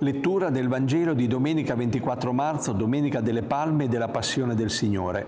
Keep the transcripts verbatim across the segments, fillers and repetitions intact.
Lettura del Vangelo di domenica ventiquattro marzo, domenica delle Palme e della Passione del Signore.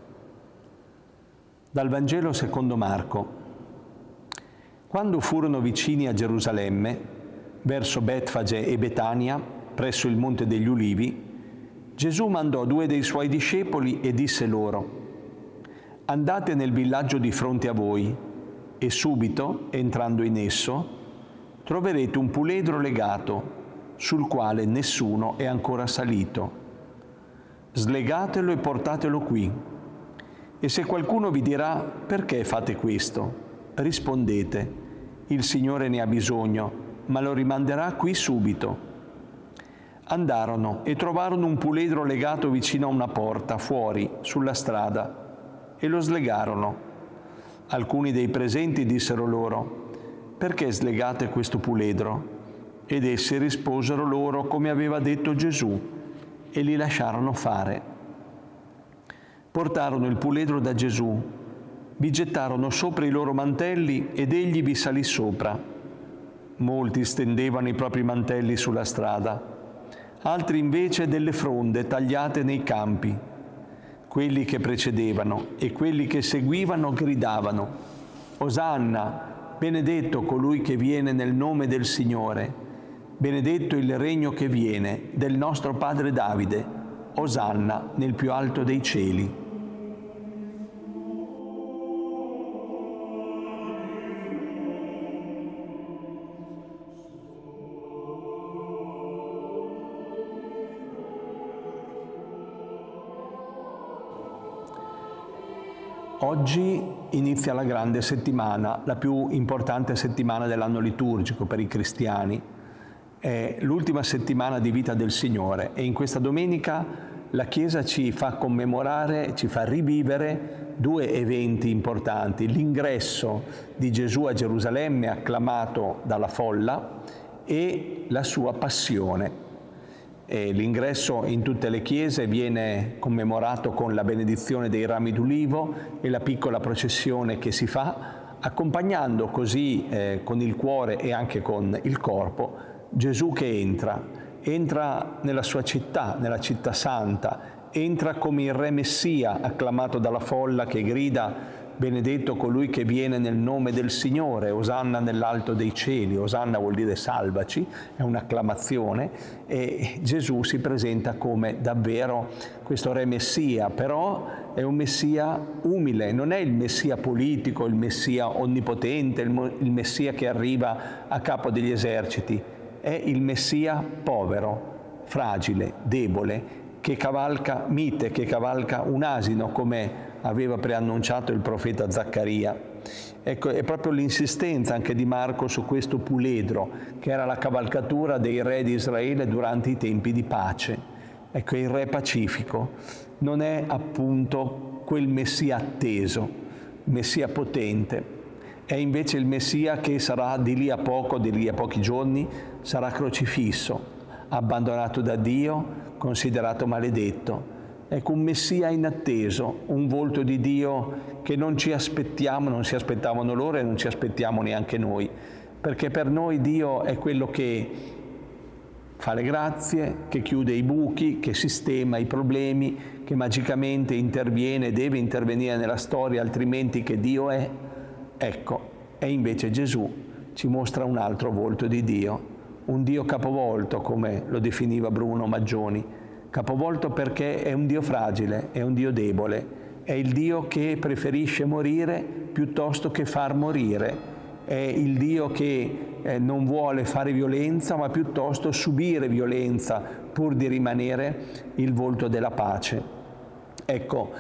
Dal Vangelo secondo Marco. Quando furono vicini a Gerusalemme, verso Betfage e Betania, presso il Monte degli Ulivi, Gesù mandò due dei suoi discepoli e disse loro: «Andate nel villaggio di fronte a voi e subito, entrando in esso, troverete un puledro legato, sul quale nessuno è ancora salito. Slegatelo e portatelo qui. E se qualcuno vi dirà: perché fate questo? Rispondete: il Signore ne ha bisogno, ma lo rimanderà qui subito». Andarono e trovarono un puledro legato vicino a una porta, fuori, sulla strada, e lo slegarono. Alcuni dei presenti dissero loro: «Perché slegate questo puledro?» Ed essi risposero loro come aveva detto Gesù, e li lasciarono fare. Portarono il puledro da Gesù, vi gettarono sopra i loro mantelli ed egli vi salì sopra. Molti stendevano i propri mantelli sulla strada, altri invece delle fronde tagliate nei campi. Quelli che precedevano e quelli che seguivano gridavano: «Osanna, benedetto colui che viene nel nome del Signore, benedetto il regno che viene del nostro padre Davide, Osanna nel più alto dei cieli». Oggi inizia la grande settimana, la più importante settimana dell'anno liturgico per i cristiani. È l'ultima settimana di vita del Signore e in questa domenica la Chiesa ci fa commemorare, ci fa rivivere due eventi importanti: l'ingresso di Gesù a Gerusalemme acclamato dalla folla e la sua passione. L'ingresso in tutte le chiese viene commemorato con la benedizione dei rami d'ulivo e la piccola processione che si fa, accompagnando così eh, con il cuore e anche con il corpo Gesù che entra, entra nella sua città, nella città santa, entra come il Re Messia acclamato dalla folla che grida: «Benedetto colui che viene nel nome del Signore, Osanna nell'alto dei cieli». Osanna vuol dire salvaci, è un'acclamazione, e Gesù si presenta come davvero questo Re Messia, però è un Messia umile, non è il Messia politico, il Messia onnipotente, il Messia che arriva a capo degli eserciti, è il Messia povero, fragile, debole, che cavalca mite, che cavalca un asino, come aveva preannunciato il profeta Zaccaria. Ecco, è proprio l'insistenza anche di Marco su questo puledro, che era la cavalcatura dei re di Israele durante i tempi di pace. Ecco, il re pacifico non è appunto quel Messia atteso, Messia potente, è invece il Messia che sarà di lì a poco, di lì a pochi giorni, sarà crocifisso, abbandonato da Dio, considerato maledetto. Ecco, un Messia inatteso, un volto di Dio che non ci aspettiamo, non si aspettavano loro e non ci aspettiamo neanche noi, perché per noi Dio è quello che fa le grazie, che chiude i buchi, che sistema i problemi, che magicamente interviene, deve intervenire nella storia, altrimenti che Dio è? Ecco, e invece Gesù ci mostra un altro volto di Dio, un Dio capovolto, come lo definiva Bruno Maggioni. Capovolto perché è un Dio fragile, è un Dio debole, è il Dio che preferisce morire piuttosto che far morire, è il Dio che eh, non vuole fare violenza, ma piuttosto subire violenza pur di rimanere il volto della pace. Ecco,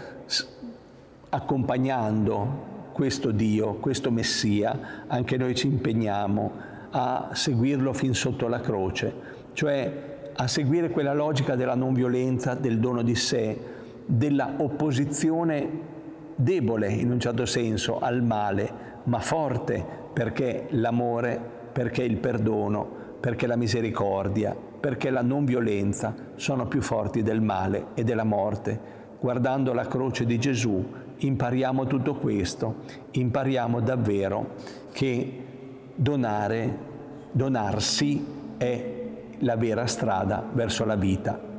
accompagnando questo Dio, questo Messia, anche noi ci impegniamo a seguirlo fin sotto la croce, cioè a seguire quella logica della non violenza, del dono di sé, della opposizione debole in un certo senso al male, ma forte, perché l'amore, perché il perdono, perché la misericordia, perché la non violenza sono più forti del male e della morte. Guardando la croce di Gesù impariamo tutto questo, impariamo davvero che donare, donarsi è la vera strada verso la vita.